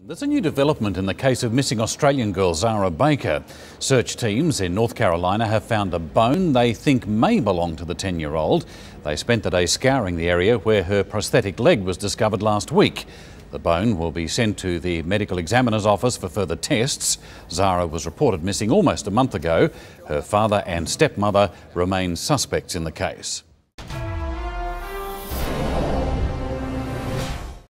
There's a new development in the case of missing Australian girl Zahra Baker. Search teams in North Carolina have found a bone they think may belong to the 10-year-old. They spent the day scouring the area where her prosthetic leg was discovered last week. The bone will be sent to the medical examiner's office for further tests. Zahra was reported missing almost a month ago. Her father and stepmother remain suspects in the case.